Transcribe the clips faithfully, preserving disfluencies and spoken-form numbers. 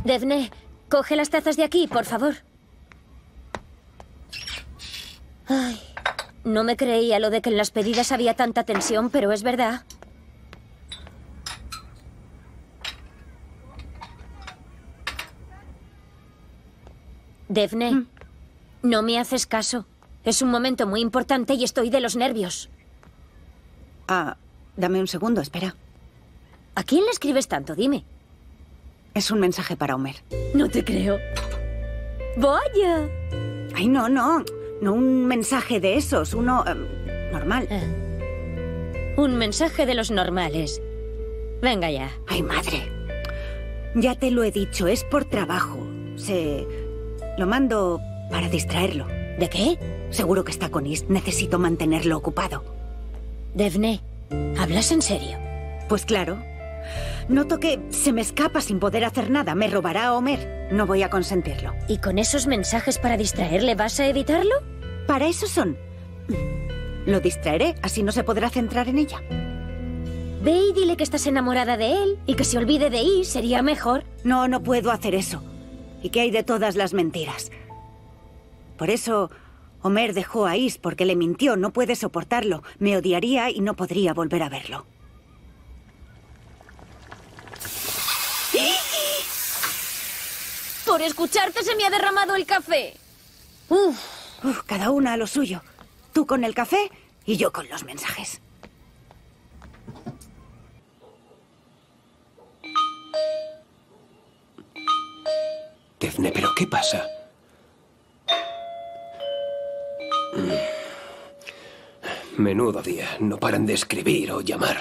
Devne, coge las tazas de aquí, por favor. Ay, no me creía lo de que en las pedidas había tanta tensión, pero es verdad. Devne, ¿Mm? No me haces caso. Es un momento muy importante y estoy de los nervios. Ah, dame un segundo, espera. ¿A quién le escribes tanto? Dime. Es un mensaje para Homer. No te creo. ¡Vaya! Ay, no, no. No un mensaje de esos. Uno... Um, normal. Ah. Un mensaje de los normales. Venga ya. Ay, madre. Ya te lo he dicho, es por trabajo. Se... Lo mando para distraerlo. ¿De qué? Seguro que está con Is. Necesito mantenerlo ocupado. Devne, ¿hablas en serio? Pues claro. Noto que se me escapa sin poder hacer nada. Me robará a Homer. No voy a consentirlo. ¿Y con esos mensajes para distraerle vas a evitarlo? Para eso son. Lo distraeré, así no se podrá centrar en ella. Ve y dile que estás enamorada de él y que se olvide de Is, sería mejor. No, no puedo hacer eso. ¿Y qué hay de todas las mentiras? Por eso Homer dejó a Is porque le mintió. No puede soportarlo. Me odiaría y no podría volver a verlo. Por escucharte se me ha derramado el café. Uf, uf, cada una a lo suyo. Tú con el café y yo con los mensajes. Devne, ¿pero qué pasa? Menudo día. No paran de escribir o llamar.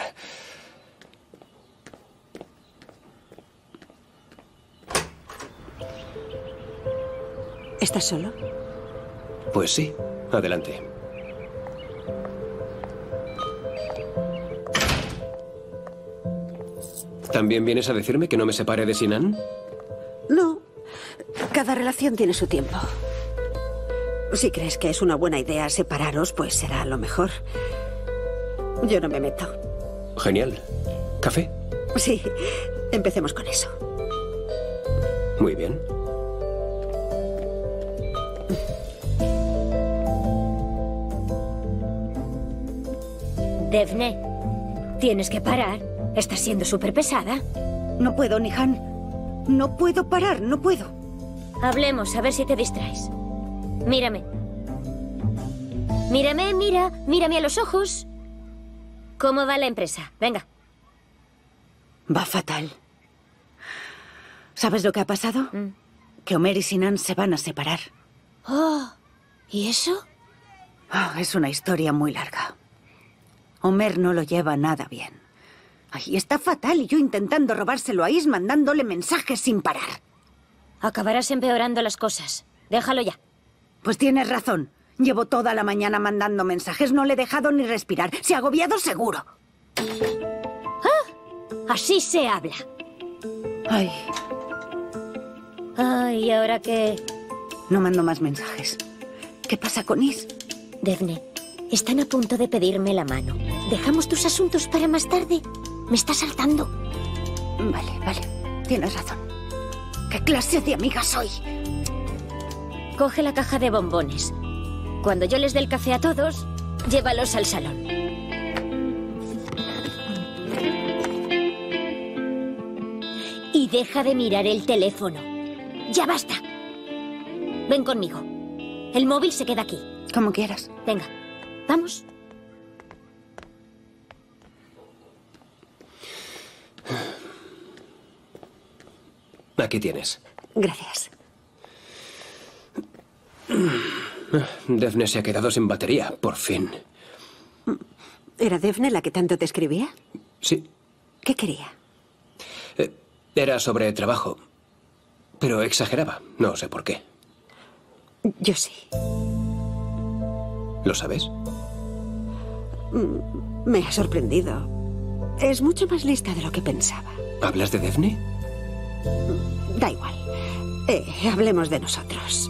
¿Estás solo? Pues sí. Adelante. ¿También vienes a decirme que no me separe de Sinan? No. Cada relación tiene su tiempo. Si crees que es una buena idea separaros, pues será lo mejor. Yo no me meto. Genial. ¿Café? Sí. Empecemos con eso. Muy bien. Devne, tienes que parar. Estás siendo súper pesada. No puedo, Nihan. No puedo parar, no puedo. Hablemos, a ver si te distraes. Mírame. Mírame, mira. Mírame a los ojos. ¿Cómo va la empresa? Venga. Va fatal. ¿Sabes lo que ha pasado? Mm. Que Homer y Sinan se van a separar. Oh, ¿y eso? Oh, es una historia muy larga. Homer no lo lleva nada bien. Ay, está fatal y yo intentando robárselo a Is, mandándole mensajes sin parar. Acabarás empeorando las cosas. Déjalo ya. Pues tienes razón. Llevo toda la mañana mandando mensajes. No le he dejado ni respirar. Se ha agobiado seguro. ¡Ah! Así se habla. Ay. Ay, ¿y ahora qué? No mando más mensajes. ¿Qué pasa con Is? Devne, están a punto de pedirme la mano. ¿Dejamos tus asuntos para más tarde? Me está saltando. Vale, vale. Tienes razón. ¿Qué clase de amiga soy? Coge la caja de bombones. Cuando yo les dé el café a todos, llévalos al salón. Y deja de mirar el teléfono. ¡Ya basta! Ven conmigo. El móvil se queda aquí. Como quieras. Venga, vamos. Aquí tienes. Gracias. Devne se ha quedado sin batería, por fin. ¿Era Devne la que tanto te escribía? Sí. ¿Qué quería? Eh, era sobre trabajo. Pero exageraba. No sé por qué. Yo sí. ¿Lo sabes? Me ha sorprendido. Es mucho más lista de lo que pensaba. ¿Hablas de Devne? Da igual. Eh, hablemos de nosotros.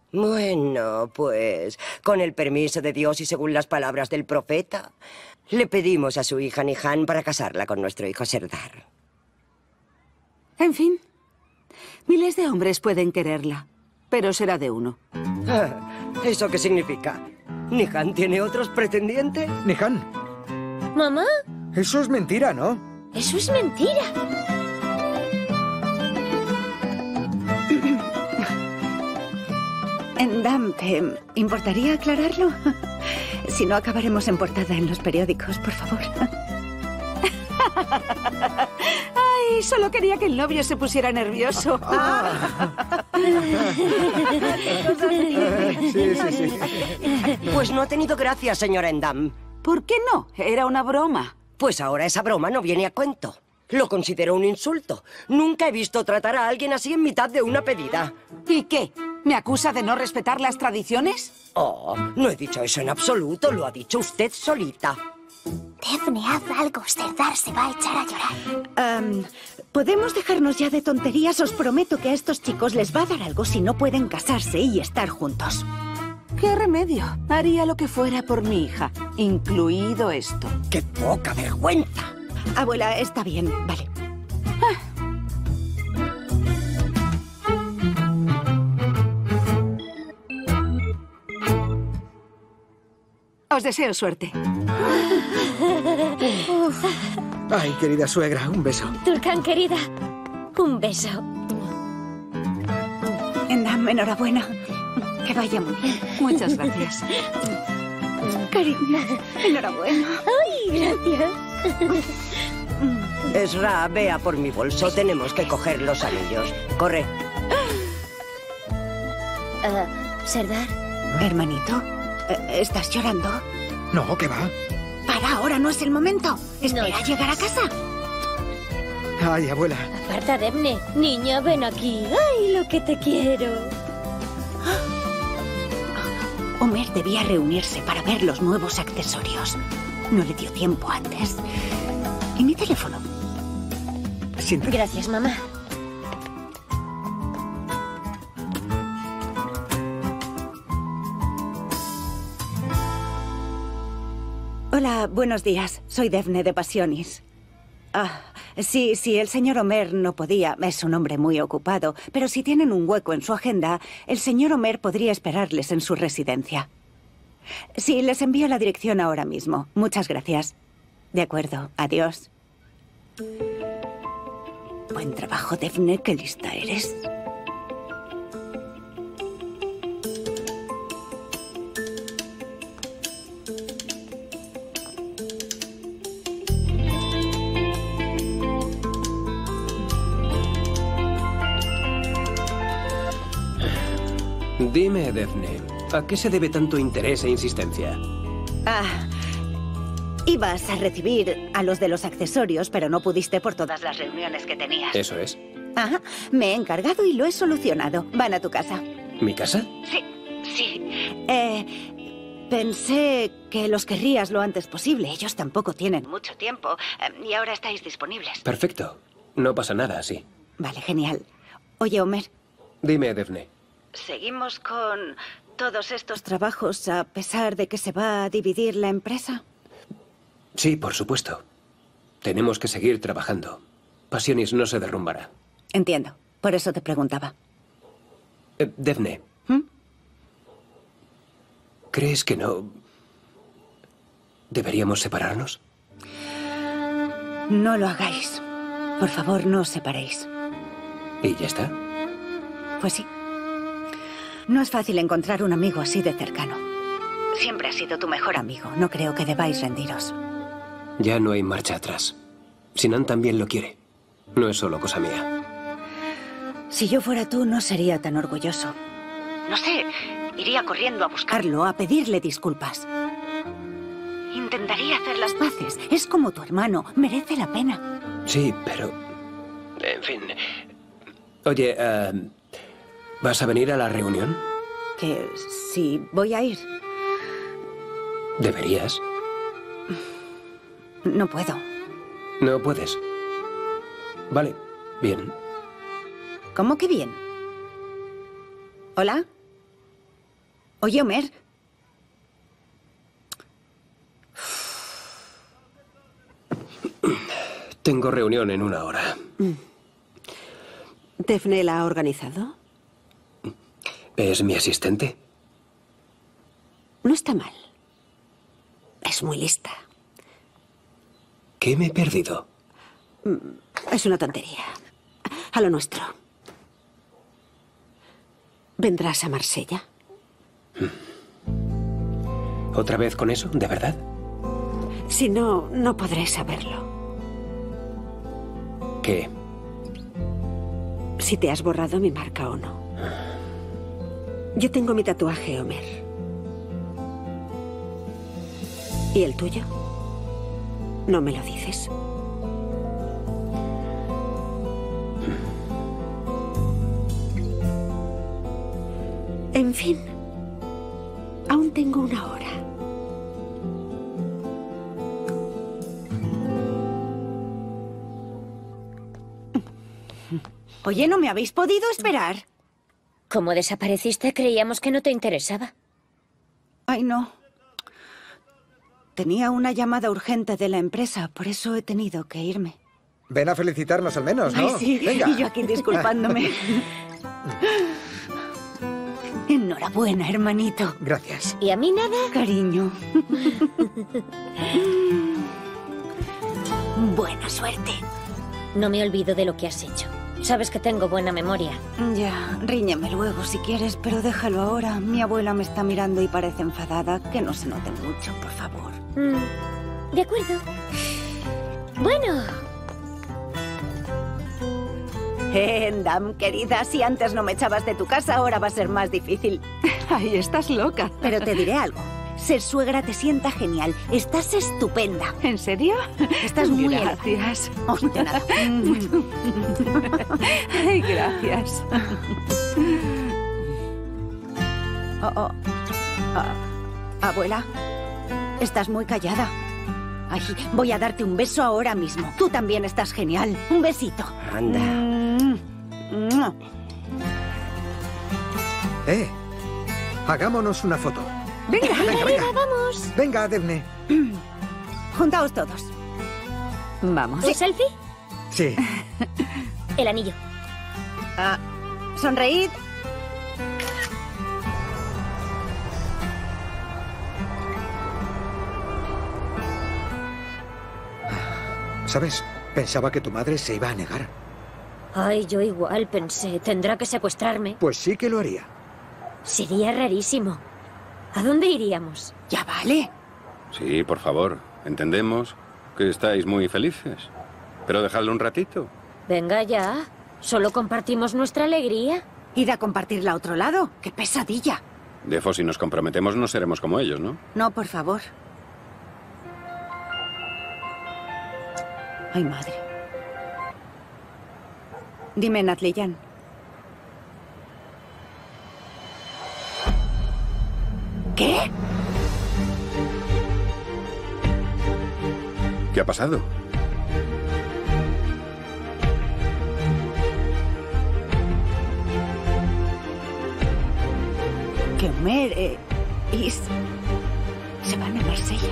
Bueno, pues, con el permiso de Dios y según las palabras del profeta, le pedimos a su hija Nihan para casarla con nuestro hijo Serdar. En fin, miles de hombres pueden quererla, pero será de uno. Ah, ¿eso qué significa? ¿Nihan tiene otros pretendientes? Nihan, ¿Mamá? eso es mentira, ¿no? Eso es mentira. Endam, ¿te importaría aclararlo? Si no, acabaremos en portada en los periódicos, por favor. Ay, solo quería que el novio se pusiera nervioso. Sí, sí, sí. Pues no ha tenido gracia, señora Endam. ¿Por qué no? Era una broma. Pues ahora esa broma no viene a cuento. Lo considero un insulto. Nunca he visto tratar a alguien así en mitad de una pedida. ¿Y qué? ¿Me acusa de no respetar las tradiciones? Oh, no he dicho eso en absoluto. Lo ha dicho usted solita. Daphne, haz algo. Serdar se va a echar a llorar. Um, ¿Podemos dejarnos ya de tonterías? Os prometo que a estos chicos les va a dar algo si no pueden casarse y estar juntos. ¿Qué remedio? Haría lo que fuera por mi hija, incluido esto. ¡Qué poca vergüenza! Abuela, está bien, vale. Os deseo suerte. Ay, querida suegra, un beso. Turkan, querida, un beso. Endam, enhorabuena. Que vaya muy bien. Muchas gracias. Cariño, enhorabuena. Ay, gracias. Esra, vea por mi bolso. Tenemos que coger los anillos. Corre. Uh, Serdar. Hermanito, ¿estás llorando? No, ¿qué va? Para, ahora no es el momento. Espera No. a llegar a casa. Ay, abuela. Aparta, Daphne. Niña, ven aquí. Ay, lo que te quiero. Homer debía reunirse para ver los nuevos accesorios. No le dio tiempo antes. ¿Y mi teléfono? Siéntate. Gracias, mamá. Hola, buenos días. Soy Daphne de Passionis. Ah, sí, sí, el señor Homer no podía. Es un hombre muy ocupado. Pero si tienen un hueco en su agenda, el señor Homer podría esperarles en su residencia. Sí, les envío la dirección ahora mismo. Muchas gracias. De acuerdo, adiós. Buen trabajo, Daphne. Qué lista eres. Dime, Daphne, ¿a qué se debe tanto interés e insistencia? Ah, ibas a recibir a los de los accesorios, pero no pudiste por todas las reuniones que tenías. Eso es. Ajá, me he encargado y lo he solucionado. Van a tu casa. ¿Mi casa? Sí, sí. Eh, pensé que los querrías lo antes posible. Ellos tampoco tienen mucho tiempo eh, y ahora estáis disponibles. Perfecto. No pasa nada así. Vale, genial. Oye, Homer. Dime, Daphne. ¿Seguimos con todos estos trabajos a pesar de que se va a dividir la empresa? Sí, por supuesto. Tenemos que seguir trabajando. Passionis no se derrumbará. Entiendo. Por eso te preguntaba. Eh, Daphne. ¿Mm? ¿Crees que no deberíamos separarnos? No lo hagáis. Por favor, no os separéis. ¿Y ya está? Pues sí. No es fácil encontrar un amigo así de cercano. Siempre ha sido tu mejor amigo. No creo que debáis rendiros. Ya no hay marcha atrás. Sinan también lo quiere. No es solo cosa mía. Si yo fuera tú, no sería tan orgulloso. No sé, iría corriendo a buscarlo, a pedirle disculpas. Intentaría hacer las paces. Es como tu hermano. Merece la pena. Sí, pero... En fin... Oye, uh, ¿vas a venir a la reunión? Que sí, voy a ir. Deberías. No puedo. No puedes. Vale, bien. ¿Cómo que bien? ¿Hola? Oye, Homer. Tengo reunión en una hora. ¿Daphne la ha organizado? ¿Es mi asistente? No está mal. Es muy lista. ¿Qué me he perdido? Es una tontería. A lo nuestro. ¿Vendrás a Marsella? ¿Otra vez con eso? ¿De verdad? Si no, no podré saberlo. ¿Qué? Si te has borrado mi marca o no. Yo tengo mi tatuaje, Homer. ¿Y el tuyo? ¿No me lo dices? En fin, aún tengo una hora. Oye, ¿no me habéis podido esperar? Como desapareciste, creíamos que no te interesaba. Ay, no. Tenía una llamada urgente de la empresa, por eso he tenido que irme. Ven a felicitarnos al menos, ¿no? Ay, sí. Venga. Y yo aquí disculpándome. Enhorabuena, hermanito. Gracias. ¿Y a mí nada? Cariño. Buena suerte. No me olvido de lo que has hecho. Sabes que tengo buena memoria. Ya, ríñeme luego si quieres, pero déjalo ahora. Mi abuela me está mirando y parece enfadada. Que no se note mucho, por favor. Mm, de acuerdo. Bueno. Eh, Dam, querida, si antes no me echabas de tu casa, ahora va a ser más difícil. Ay, estás loca. Pero te diré algo. Ser suegra te sienta genial. Estás estupenda. ¿En serio? Estás muy Gracias. Oh, de nada. Ay, gracias. Oh, oh. Ah, abuela, estás muy callada. Ay, voy a darte un beso ahora mismo. Tú también estás genial. Un besito. Anda. Mm. Mm. Eh, hagámonos una foto. Venga, Venga, venga. Vamos. Venga, Daphne. Juntaos todos. vamos. ¿Un selfie? Sí. El anillo. Ah, sonreíd. ¿Sabes? Pensaba que tu madre se iba a negar. Ay, yo igual pensé. Tendrá que secuestrarme. Pues sí que lo haría. Sería rarísimo. ¿A dónde iríamos? Ya vale. Sí, por favor. Entendemos que estáis muy felices. Pero dejadlo un ratito. Venga ya. Solo compartimos nuestra alegría. Id a compartirla a otro lado. ¡Qué pesadilla! Defo, si nos comprometemos no seremos como ellos, ¿no? No, por favor. Ay, madre. Dime, Natliyan. ¿Qué? ¿Qué ha pasado? Que Homer eh, Is se van a Marsella.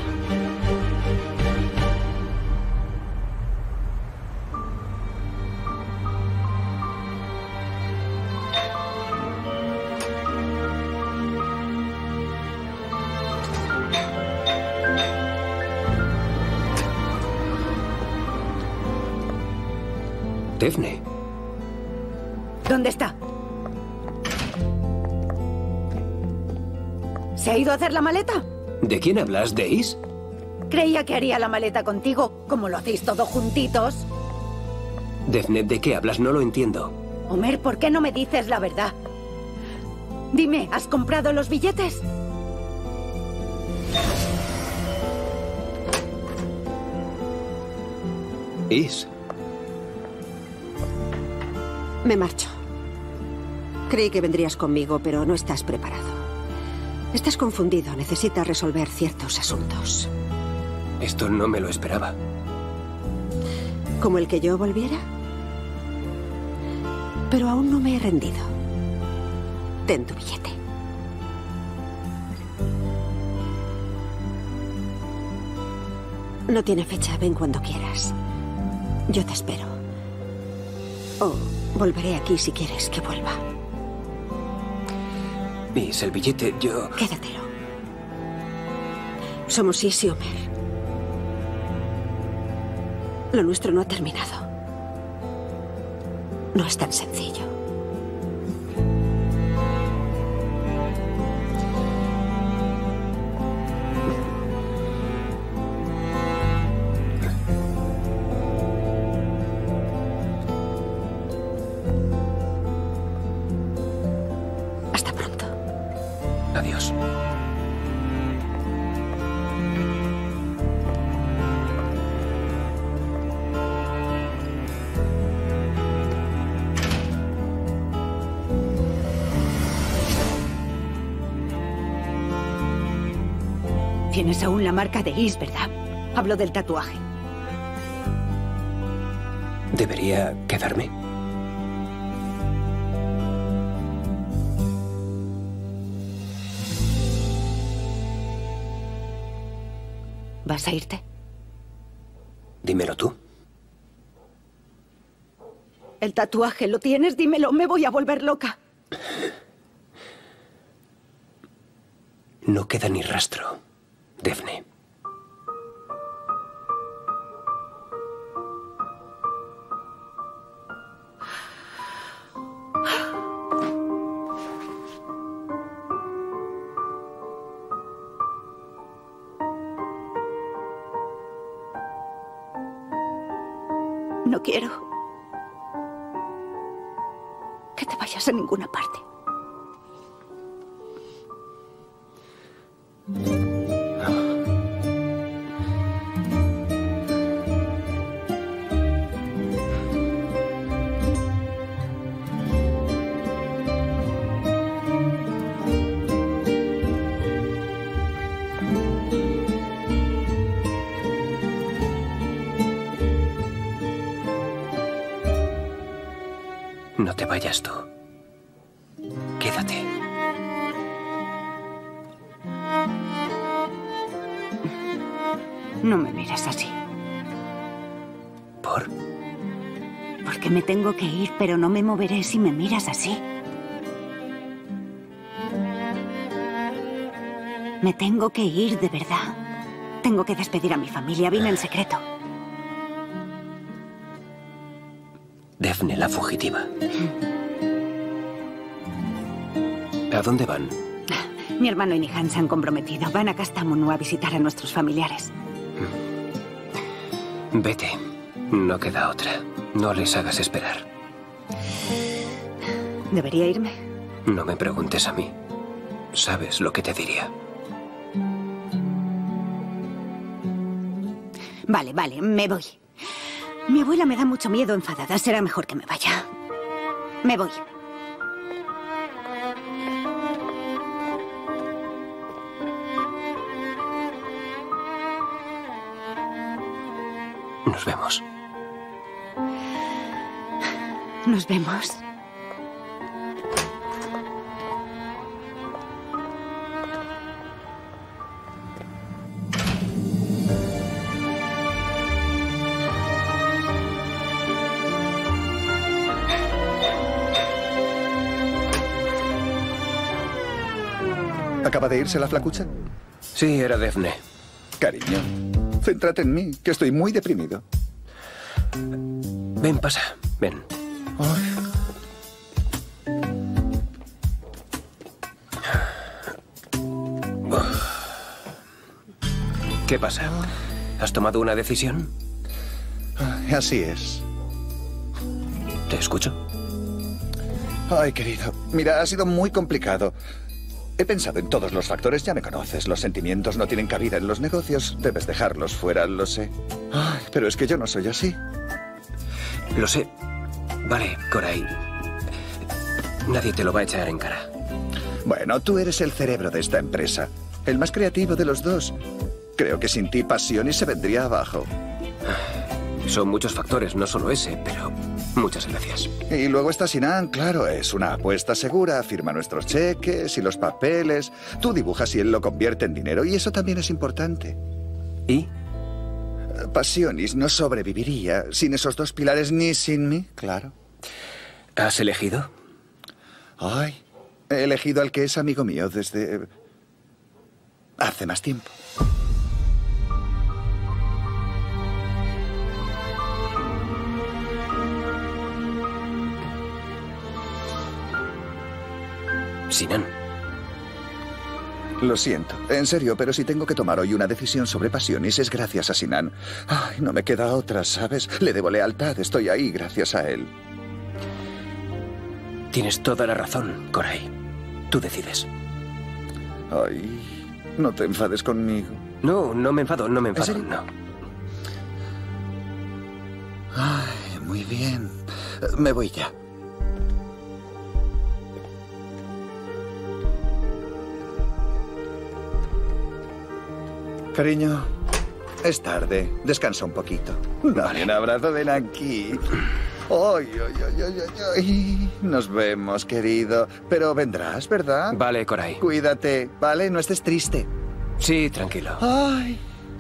Daphne. ¿Dónde está? ¿Se ha ido a hacer la maleta? ¿De quién hablas, Daisy? Creía que haría la maleta contigo, como lo hacéis todos juntitos. Daphne, ¿de qué hablas? No lo entiendo. Homer, ¿por qué no me dices la verdad? Dime, ¿has comprado los billetes? Is. Me marcho. Creí que vendrías conmigo, pero no estás preparado. Estás confundido. Necesitas resolver ciertos asuntos. Esto no me lo esperaba. ¿Como el que yo volviera? Pero aún no me he rendido. Ten tu billete. No tiene fecha, ven cuando quieras. Yo te espero. O volveré aquí si quieres que vuelva. Miss, el billete, yo... Quédatelo. Somos Is y Omer. Lo nuestro no ha terminado. No es tan sencillo. Hasta pronto. Adiós. Tienes aún la marca de Is, ¿verdad? Hablo del tatuaje. ¿Debería quedarme? ¿Vas a irte? Dímelo tú. El tatuaje lo tienes, dímelo. Me voy a volver loca. No queda ni rastro, Daphne. No quiero que te vayas a ninguna parte. No te vayas tú. Quédate. No me mires así. ¿Por? Porque me tengo que ir, pero no me moveré si me miras así. Me tengo que ir, de verdad. Tengo que despedir a mi familia. Vine en secreto. Daphne, la fugitiva. ¿A dónde van? Mi hermano y Nihan se han comprometido. Van a Kastamonu a visitar a nuestros familiares. Vete. No queda otra. No les hagas esperar. ¿Debería irme? No me preguntes a mí. Sabes lo que te diría. Vale, vale, me voy. Mi abuela me da mucho miedo enfadada. Será mejor que me vaya. Me voy. Nos vemos. Nos vemos. ¿Acaba de irse la flacucha? Sí, era Daphne. Cariño, céntrate en mí, que estoy muy deprimido. Ven, pasa. Ven. Ay. ¿Qué pasa? ¿Has tomado una decisión? Así es. Te escucho. Ay, querido, mira, ha sido muy complicado. He pensado en todos los factores, ya me conoces. Los sentimientos no tienen cabida en los negocios. Debes dejarlos fuera, lo sé. Ay, pero es que yo no soy así. Lo sé. Vale, Koray. Nadie te lo va a echar en cara. Bueno, tú eres el cerebro de esta empresa. El más creativo de los dos. Creo que sin ti Passionis se vendría abajo. Son muchos factores, no solo ese, pero muchas gracias. Y luego está Sinan, claro, es una apuesta segura. Firma nuestros cheques y los papeles. Tú dibujas y él lo convierte en dinero, y eso también es importante. ¿Y? Pasionis no sobreviviría sin esos dos pilares ni sin mí, claro. ¿Has elegido? Ay, he elegido al que es amigo mío desde... hace más tiempo. Sinan. Lo siento, en serio, pero si tengo que tomar hoy una decisión sobre Pasionis es gracias a Sinan. Ay, no me queda otra, ¿sabes? Le debo lealtad, estoy ahí gracias a él. Tienes toda la razón, Koray. Tú decides. Ay, no te enfades conmigo. No, no me enfado, no me enfado, ¿En serio? no. Ay, muy bien. Me voy ya. Cariño, es tarde. Descansa un poquito. Dale un abrazo, ven aquí. Ay, ay, ay, ay, ay, ay. Nos vemos, querido. Pero vendrás, ¿verdad? Vale, Koray. Cuídate, ¿vale? No estés triste. Sí, tranquilo. Ay.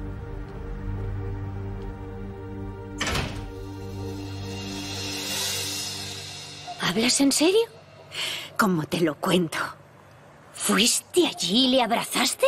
¿Hablas en serio? ¿Cómo te lo cuento? ¿Fuiste allí y le abrazaste?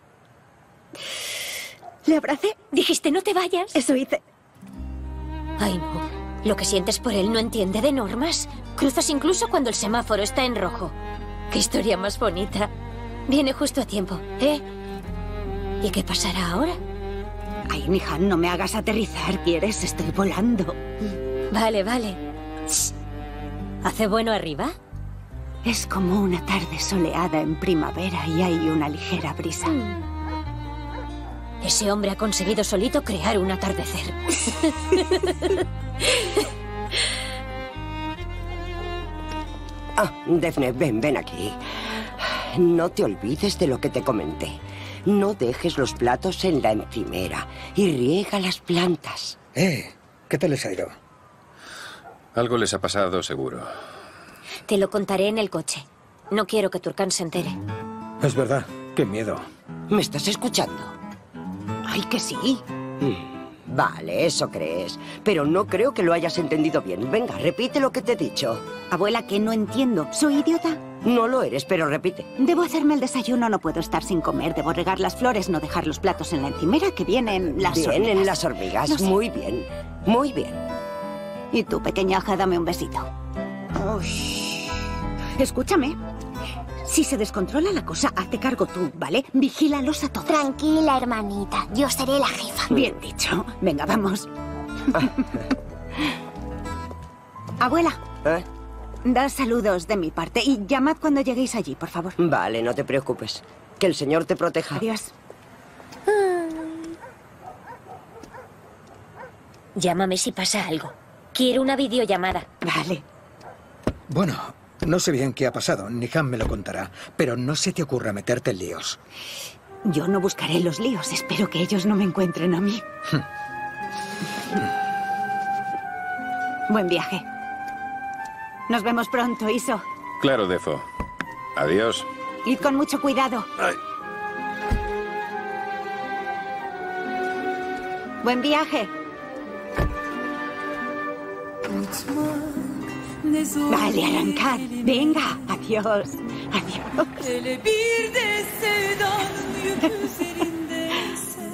¿Le abracé? Dijiste, no te vayas. Eso hice. Ay, no. Lo que sientes por él no entiende de normas. Cruzas incluso cuando el semáforo está en rojo. Qué historia más bonita. Viene justo a tiempo, ¿eh? ¿Y qué pasará ahora? Ay, Nihan, no me hagas aterrizar, ¿quieres? Estoy volando. Vale, vale. Shh. ¿Hace bueno arriba? Es como una tarde soleada en primavera y hay una ligera brisa. Mm. Ese hombre ha conseguido solito crear un atardecer. Ah, Daphne, ven, ven aquí. No te olvides de lo que te comenté. No dejes los platos en la encimera y riega las plantas. Eh, ¿qué tal les ha ido? Algo les ha pasado, seguro. Te lo contaré en el coche. No quiero que Turkan se entere. Es verdad, qué miedo. ¿Me estás escuchando? Ay, que sí. Mm, vale, eso crees. Pero no creo que lo hayas entendido bien. Venga, repite lo que te he dicho. Abuela, que no entiendo. ¿Soy idiota? No lo eres, pero repite. Debo hacerme el desayuno, no puedo estar sin comer. Debo regar las flores, no dejar los platos en la encimera, que vienen las Vienen hormigas. las hormigas. No sé. Muy bien, muy bien. Y tú, pequeñaja, dame un besito. Uy. Escúchame. Si se descontrola la cosa, hazte cargo tú, ¿vale? Vigílalos a todos. Tranquila, hermanita. Yo seré la jefa. Bien dicho. Venga, vamos. Abuela, ¿Eh? da saludos de mi parte y llamad cuando lleguéis allí, por favor. Vale, no te preocupes. Que el Señor te proteja. Adiós. Llámame si pasa algo. Quiero una videollamada. Vale. Bueno, no sé bien qué ha pasado. Nihan me lo contará. Pero no se te ocurra meterte en líos. Yo no buscaré los líos. Espero que ellos no me encuentren a mí. Buen viaje. Nos vemos pronto, Iso. Claro, Defo. Adiós. Id con mucho cuidado. Ay. Buen viaje. Vale, arrancad. Venga. Adiós. Adiós. Hele bir de sevdanın yük üzerindeyse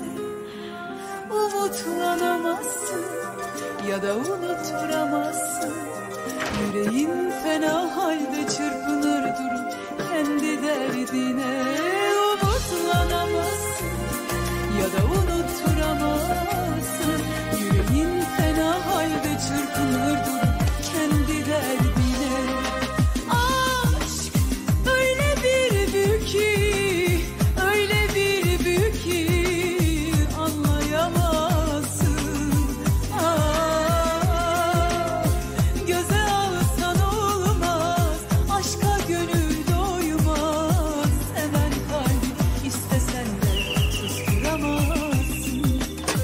umutlanamazsın ya da unutturamazsın. Yüreğin fena halde çırpınır durur kendi derdine. Umutlanamazsın ya da unutturamazsın. Yüreğin fena halde çırpınır durur kendi derdine. Aşk öyle bir büyük ki, öyle bir büyük ki anlayamazsın. Ah, göze alsan olmaz, aşka gönül doymaz. Seven kalp istesen de susturamazsın.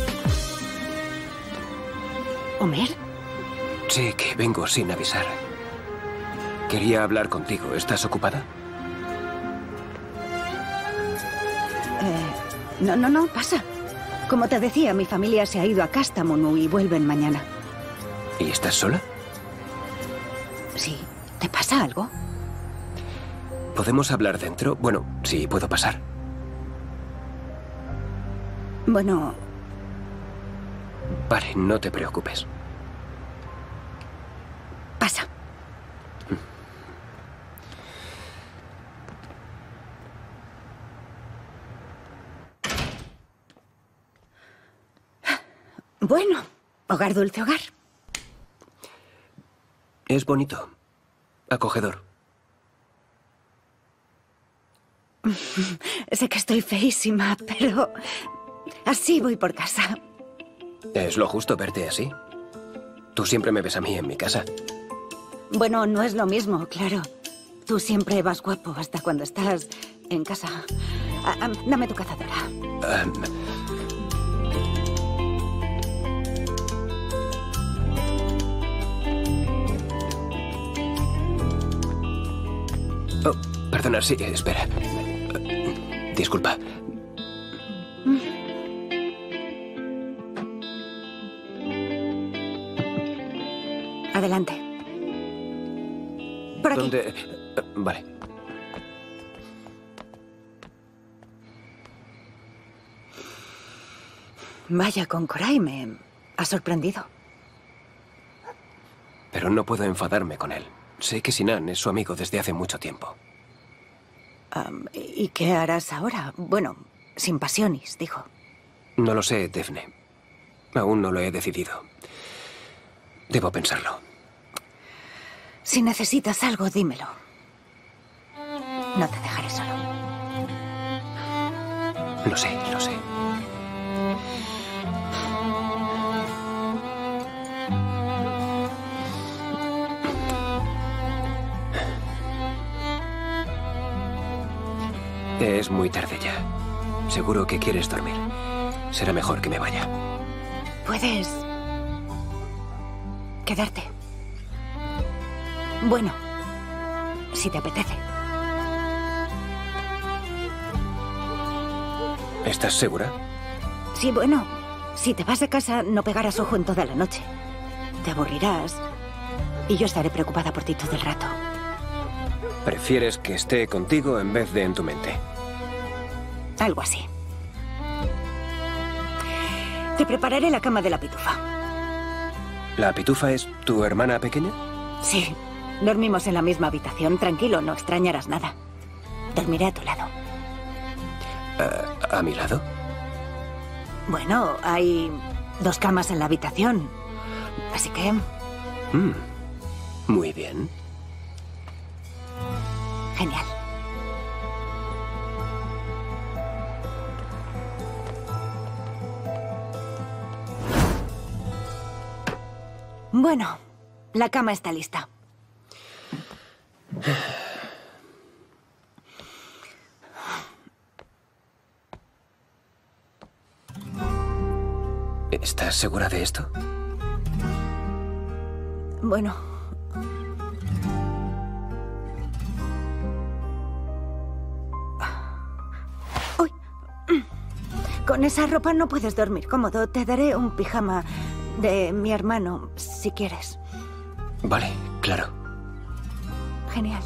¿Omer? Sí, que vengo sin avisar. Quería hablar contigo. ¿Estás ocupada? Eh, no, no, no, pasa. Como te decía, mi familia se ha ido a Kastamonu y vuelven mañana. ¿Y estás sola? Sí. ¿Te pasa algo? ¿Podemos hablar dentro? Bueno, sí, puedo pasar. Bueno... Vale, no te preocupes. Pasa. Bueno, hogar dulce hogar. Es bonito. Acogedor. Sé que estoy feísima, pero así voy por casa. Es lo justo verte así. Tú siempre me ves a mí en mi casa. Bueno, no es lo mismo, claro. Tú siempre vas guapo hasta cuando estás en casa. Ah, ah, dame tu cazadora. Um, Oh, perdona, sí, espera. Disculpa. Adelante. Por aquí. ¿Dónde? Vale. Vaya, con Koray me ha sorprendido. Pero no puedo enfadarme con él. Sé que Sinan es su amigo desde hace mucho tiempo. Um, ¿Y qué harás ahora? Bueno, sin pasiones, dijo. No lo sé, Defne. Aún no lo he decidido. Debo pensarlo. Si necesitas algo, dímelo. No te dejaré solo. Lo sé, lo sé. Es muy tarde ya. Seguro que quieres dormir. Será mejor que me vaya. Puedes quedarte. Bueno, si te apetece. ¿Estás segura? Sí, bueno, si te vas a casa no pegarás ojo en toda la noche. Te aburrirás y yo estaré preocupada por ti todo el rato. Prefieres que esté contigo en vez de en tu mente. Algo así. Te prepararé la cama de la pitufa. ¿La pitufa es tu hermana pequeña? Sí. Dormimos en la misma habitación. Tranquilo, no extrañarás nada. Dormiré a tu lado. Uh, ¿A mi lado? Bueno, hay dos camas en la habitación. Así que... Mm, muy bien. Genial. Bueno, la cama está lista. ¿Estás segura de esto? Bueno. Uy. Con esa ropa no puedes dormir cómodo. Te daré un pijama de mi hermano, si quieres. Vale, claro. Genial.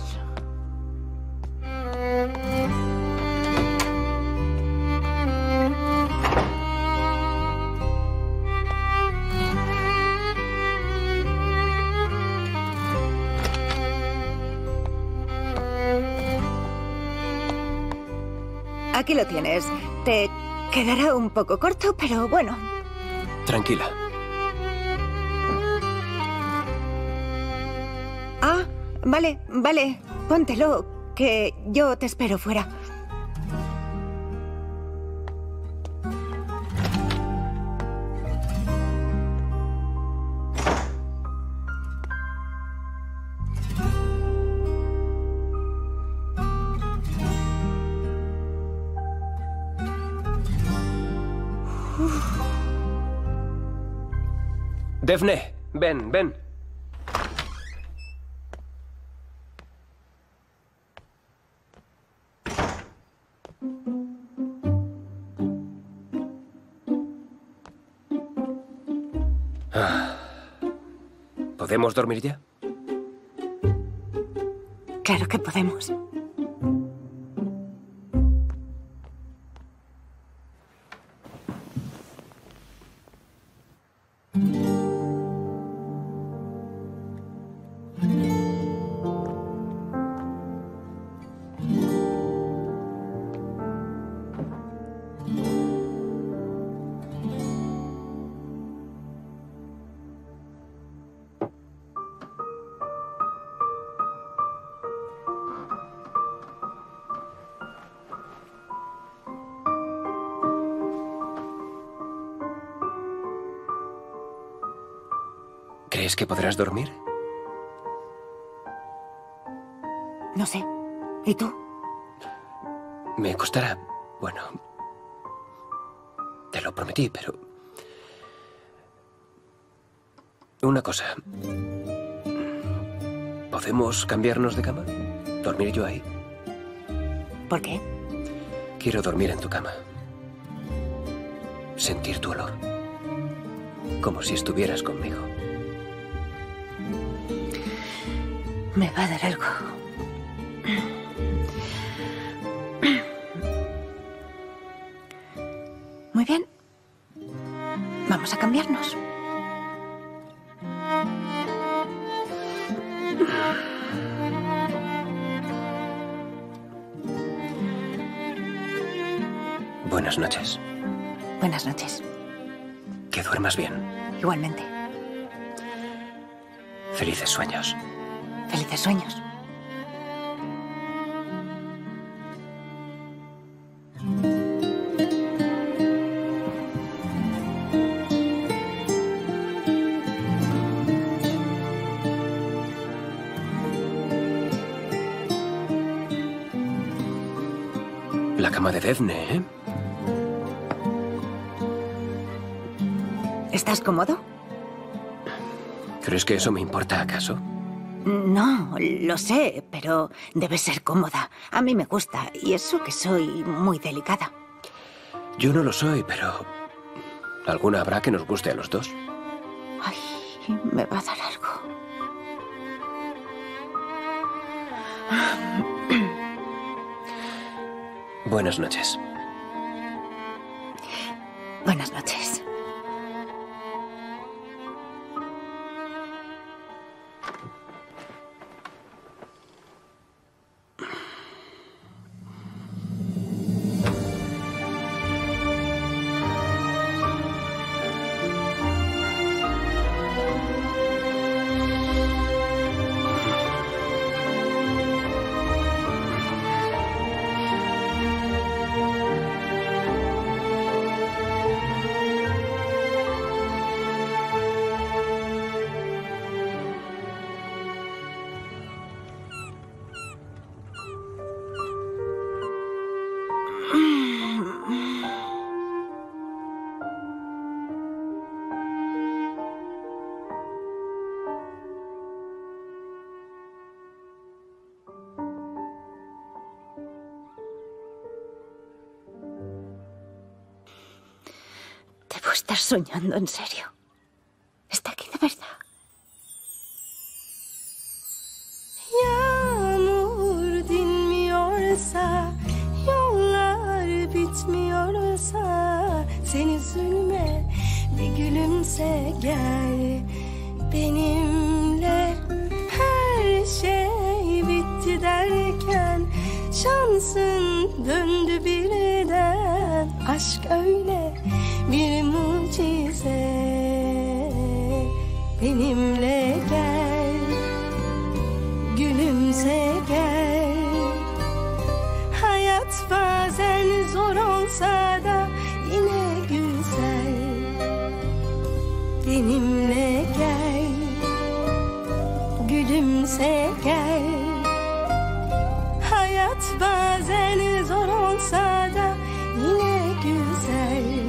Aquí lo tienes. Te quedará un poco corto, pero bueno. Tranquila. Ah, vale, vale. Póntelo, que yo te espero fuera. Defne, ven, ven. Ah. ¿Podemos dormir ya? Claro que podemos. ¿Crees que podrás dormir? No sé. ¿Y tú? Me costará. Bueno, te lo prometí, pero... Una cosa. ¿Podemos cambiarnos de cama? ¿Dormir yo ahí? ¿Por qué? Quiero dormir en tu cama. Sentir tu olor. Como si estuvieras conmigo. Me va a dar algo. Muy bien. Vamos a cambiarnos. Buenas noches. Buenas noches. Que duermas bien. Igualmente. Felices sueños. Felices sueños. La cama de Devne, ¿eh? ¿Estás cómodo? ¿Crees que eso me importa acaso? No, lo sé, pero debe ser cómoda. A mí me gusta, y eso que soy muy delicada. Yo no lo soy, pero... alguna habrá que nos guste a los dos. Ay, me va a dar algo. Buenas noches. Buenas noches. Debo estar soñando en serio. Está aquí de verdad. Yağmur dinmiyorsa, yollar bitmiyorsa, sen üzülme, bir gülümse gel benimle. Her şey bitti derken şansın döndü birden. Aşk öyle bir mucize, benimle gel, gülümse gel. Hayat bazen zor olsa da yine güzel, benimle gel, gülümse gel. Hayat bazen zor olsa da yine güzel.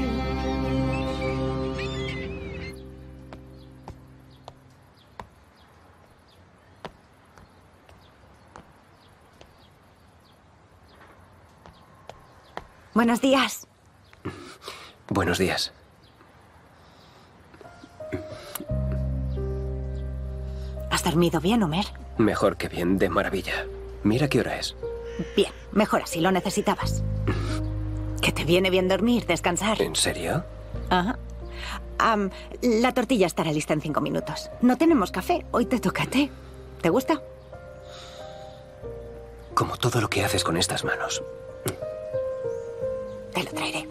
Buenos días. Buenos días. ¿Has dormido bien, Homer? Mejor que bien, de maravilla. Mira qué hora es. Bien, mejor así, lo necesitabas. Que te viene bien dormir, descansar. ¿En serio? Ajá. Am, la tortilla estará lista en cinco minutos. No tenemos café, hoy te toca té. ¿Te gusta? Como todo lo que haces con estas manos. Te lo traeré.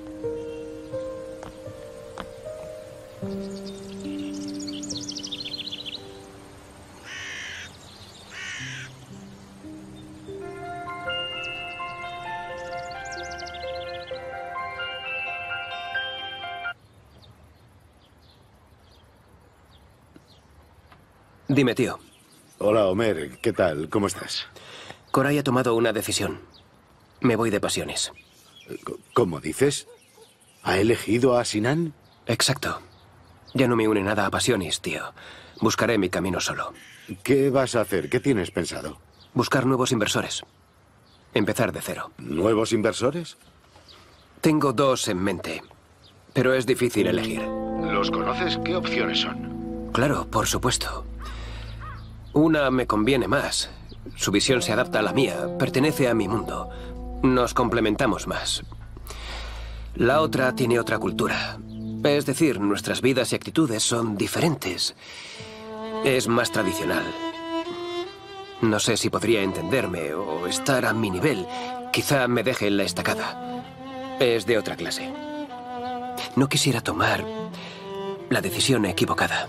Dime, tío. Hola, Homer. ¿Qué tal? ¿Cómo estás? Coray ha tomado una decisión. Me voy de Pasiones. ¿Cómo dices? ¿Ha elegido a Sinan? Exacto. Ya no me une nada a Pasiones, tío. Buscaré mi camino solo. ¿Qué vas a hacer? ¿Qué tienes pensado? Buscar nuevos inversores. Empezar de cero. ¿Nuevos inversores? Tengo dos en mente, pero es difícil elegir. ¿Los conoces? ¿Qué opciones son? Claro, por supuesto. Una me conviene más. Su visión se adapta a la mía, pertenece a mi mundo. Nos complementamos más. La otra tiene otra cultura. Es decir, nuestras vidas y actitudes son diferentes. Es más tradicional. No sé si podría entenderme o estar a mi nivel. Quizá me deje en la estacada. Es de otra clase. No quisiera tomar la decisión equivocada.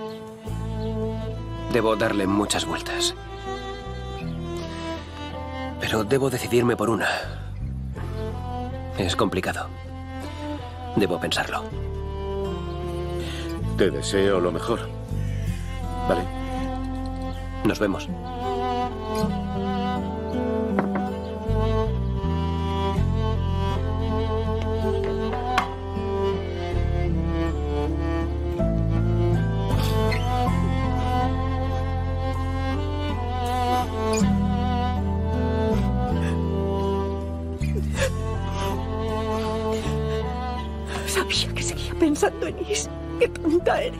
Debo darle muchas vueltas. Pero debo decidirme por una. Es complicado. Debo pensarlo. Te deseo lo mejor. Vale. Nos vemos. Sabía que seguía pensando en Is. ¡Qué tonta eres!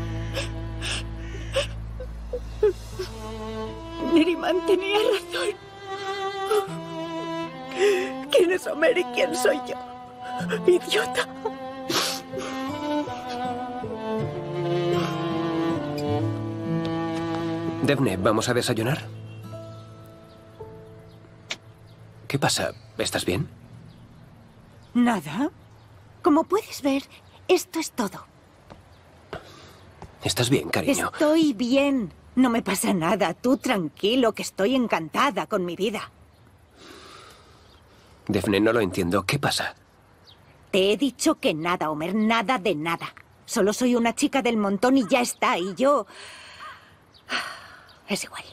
Neriman tenía razón. ¿Quién es Homer y quién soy yo? ¡Idiota! Devne, ¿vamos a desayunar? ¿Qué pasa? ¿Estás bien? Nada. Como puedes ver, esto es todo. ¿Estás bien, cariño? Estoy bien. No me pasa nada. Tú tranquilo, que estoy encantada con mi vida. Devne, no lo entiendo. ¿Qué pasa? Te he dicho que nada, Homer. Nada de nada. Solo soy una chica del montón y ya está. Y yo... Es igual.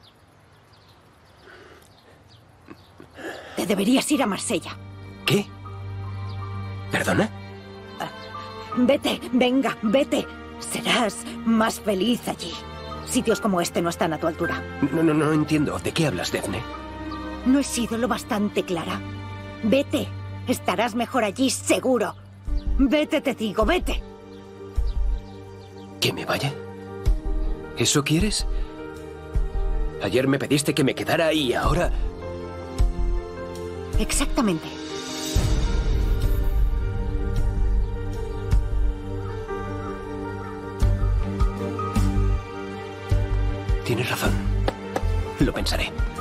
Te deberías ir a Marsella. ¿Qué? ¿Perdona? Vete, venga, vete. Serás más feliz allí. Sitios como este no están a tu altura. No, no, no entiendo. ¿De qué hablas, Devne? No he sido lo bastante clara. Vete. Estarás mejor allí, seguro. Vete, te digo, vete. ¿Que me vaya? ¿Eso quieres? Ayer me pediste que me quedara y ahora... Exactamente. Tienes razón. Lo pensaré.